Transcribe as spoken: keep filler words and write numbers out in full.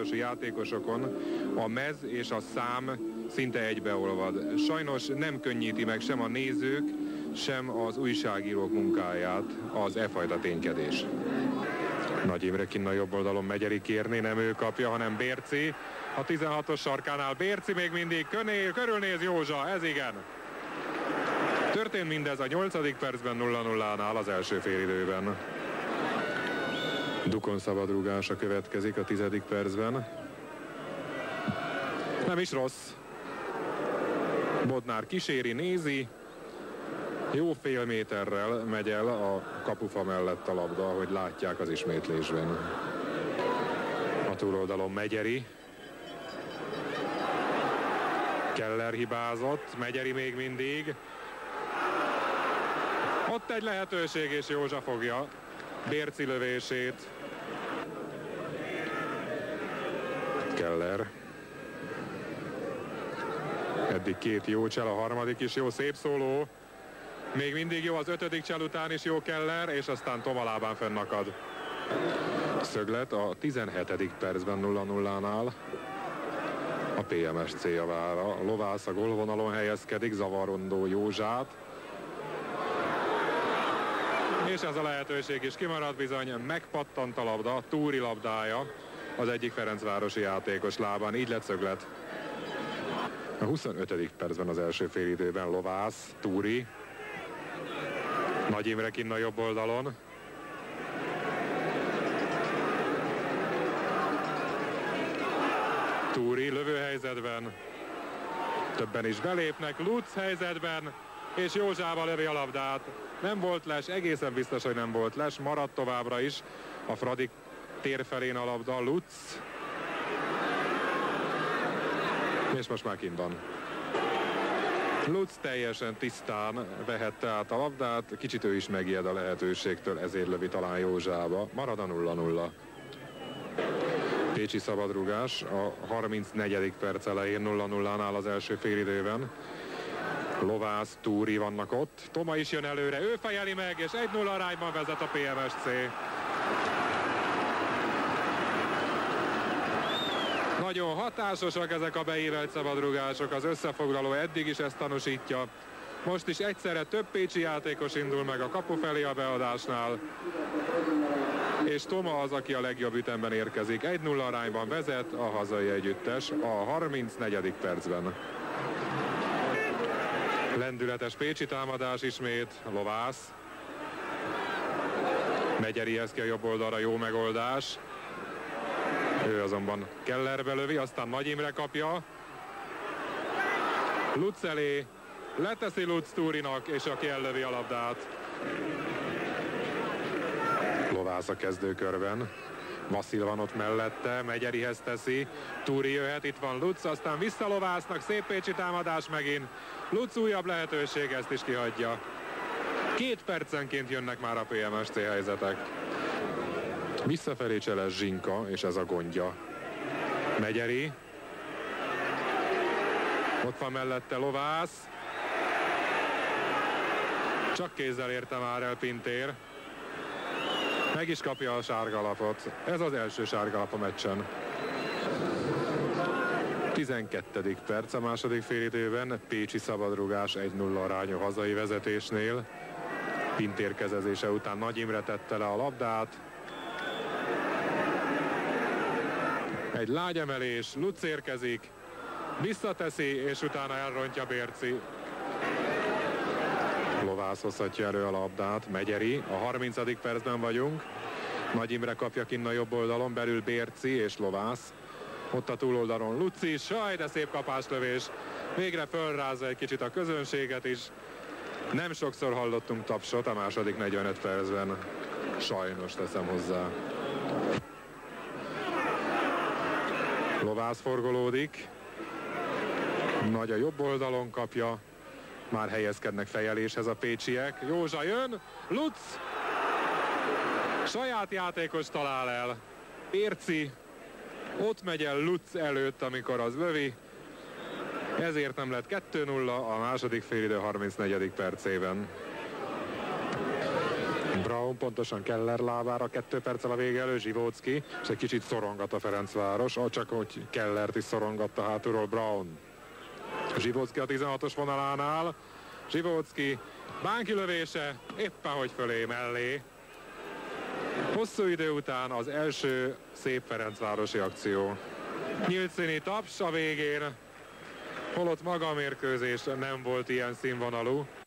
Ferencvárosi játékosokon a mez és a szám szinte egybeolvad. Sajnos nem könnyíti meg sem a nézők, sem az újságírók munkáját az e fajta ténykedés. Nagy Imre kinn a jobb oldalon Megyeri kérné, nem ő kapja, hanem Bérci. A tizenhatos sarkánál Bérci még mindig köné, körülnéz Józsa, ez igen. Történt mindez a nyolcadik percben nulla nullánál az első félidőben. Dukon szabadrúgása következik a tizedik percben. Nem is rossz. Bodnár kíséri, nézi. Jó fél méterrel megy el a kapufa mellett a labda, hogy látják az ismétlésben. A túloldalon Megyeri. Keller hibázott, Megyeri még mindig. Ott egy lehetőség, és Józsa fogja Bérci lövését. Keller. Eddig két jó csel, a harmadik is jó, szép szóló. Még mindig jó, az ötödik csel után is jó Keller, és aztán Toma lábán fennakad. Szöglet a tizenhetedik percben nulla nullánál. A pé em es cé javára. Lovász a gólvonalon helyezkedik, zavarondó Józsát. És ez a lehetőség is kimarad bizony, megpattant a labda, Túri labdája az egyik ferencvárosi játékos lábán, így lett szöglet. A huszonötödik percben az első félidőben Lovász, Túri. Nagy Imre kinn a jobb oldalon. Túri lövőhelyzetben. Többen is belépnek, Lutz helyzetben, és Józsába lövi a labdát. Nem volt les, egészen biztos, hogy nem volt les, maradt továbbra is a Fradi tér felén a labda, Lutz. És most már kint van. Lutz teljesen tisztán vehette át a labdát, kicsit ő is megijed a lehetőségtől, ezért lövi talán Józsába. Marad a nulla nulla. Pécsi szabadrugás a harmincnegyedik perc elején nulla nullánál az első félidőben. Lovász, Túri vannak ott. Toma is jön előre, ő fejeli meg, és egy nulla arányban vezet a pé em es cé. Nagyon hatásosak ezek a beívelt szabadrugások, az összefoglaló eddig is ezt tanúsítja. Most is egyszerre több pécsi játékos indul meg a kapu felé a beadásnál. És Toma az, aki a legjobb ütemben érkezik. egy nulla arányban vezet a hazai együttes a harmincnegyedik percben. Lendületes pécsi támadás ismét, Lovász. Megyerihez ki a jobb oldalra, jó megoldás. Ő azonban Kellerbe lövi, aztán Nagy Imre kapja. Lutz elé, leteszi Lutz Túrinak, és aki ellövi a labdát. Lovász a kezdőkörben. Vasszil van ott mellette, Megyerihez teszi. Túri jöhet, itt van Lutz, aztán vissza Lovásznak, szép pécsi támadás megint. Lutz újabb lehetőség, ezt is kihagyja. Két percenként jönnek már a pé em es cé helyzetek. Visszafelé cseles Zsinka, és ez a gondja. Megyeri. Ott van mellette Lovász. Csak kézzel érte már el Pintér. Meg is kapja a sárgalapot. Ez az első sárgalap a meccsen. tizenkettedik perc a második félidőben. Pécsi szabadrugás egy nulla arányú hazai vezetésnél. Pintér kezezése után Nagy Imre tette le a labdát. Egy lágy emelés, Lutz érkezik, visszateszi, és utána elrontja Bérci. Lovász hozhatja elő a labdát, Megyeri, a harmincadik percben vagyunk. Nagy Imre kapja kinn a jobb oldalon, belül Bérci és Lovász. Ott a túloldalon Lutz is, saj, de szép kapáslövés. Végre fölrázza egy kicsit a közönséget is. Nem sokszor hallottunk tapsot a második negyvenöt percben. Sajnos teszem hozzá. Lovász forgolódik. Nagy a jobb oldalon kapja. Már helyezkednek fejeléshez a pécsiek. Józsa jön. Lutz. Saját játékos talál el. Bérci. Ott megy el Lutz előtt, amikor az lövi. Ezért nem lett kettő nulla a második félidő harmincnegyedik percében. Braun pontosan Keller lábára, kettő perccel a vége elő Zsivóczki, és egy kicsit szorongat a Ferencváros, csak hogy Kellert is szorongatta hátulról Braun. Zsivóczki a tizenhatos vonalánál, Zsivóczki bánki lövése, éppen hogy fölé mellé. Hosszú idő után az első szép ferencvárosi akció. Nyílt színi taps a végén, holott maga a mérkőzés nem volt ilyen színvonalú.